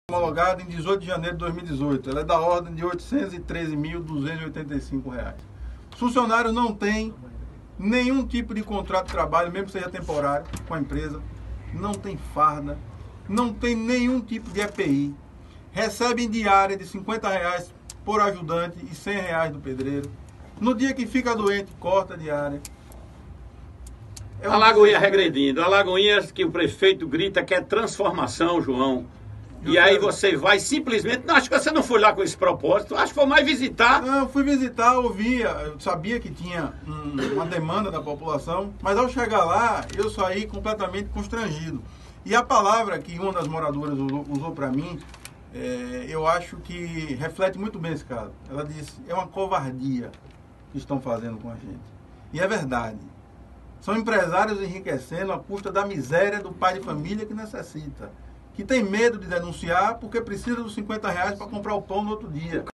Homologada em 18 de janeiro de 2018. Ela é da ordem de R$ 813.285. Os funcionários não têm nenhum tipo de contrato de trabalho, mesmo que seja temporário, com a empresa. Não tem farda, não tem nenhum tipo de EPI. Recebem diária de R$ 50 por ajudante e R$ 100 do pedreiro. No dia que fica doente, corta a diária. A Lagoinha regredindo, a Lagoinha que o prefeito grita que é transformação, João. E aí você vai simplesmente... Não, acho que você não foi lá com esse propósito, acho que foi mais visitar. Não, eu fui visitar, ouvia, eu sabia que tinha uma demanda da população, mas ao chegar lá, eu saí completamente constrangido. E a palavra que uma das moradoras usou para mim, eu acho que reflete muito bem esse caso. Ela disse, é uma covardia que estão fazendo com a gente. E é verdade. São empresários enriquecendo à custa da miséria do pai de família que necessita. Que tem medo de denunciar porque precisa dos R$ 50 para comprar o pão no outro dia.